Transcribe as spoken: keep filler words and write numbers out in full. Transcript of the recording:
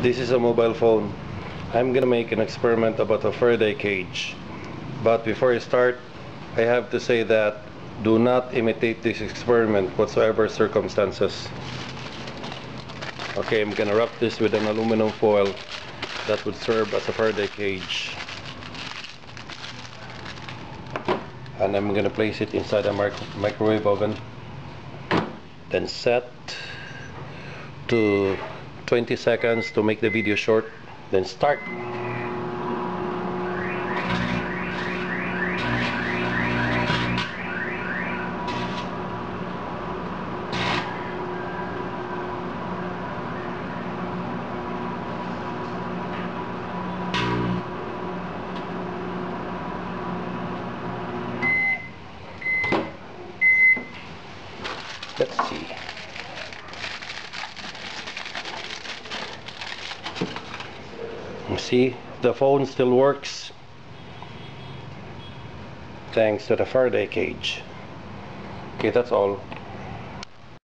This is a mobile phone. I'm gonna make an experiment about a Faraday cage. But before I start, I have to say that do not imitate this experiment whatsoever circumstances. Okay, I'm gonna wrap this with an aluminum foil that would serve as a Faraday cage. And I'm gonna place it inside a micro microwave oven. Then set to twenty seconds to make the video short. Then start. Let's see. You see, the phone still works thanks to the Faraday cage. Okay, that's all.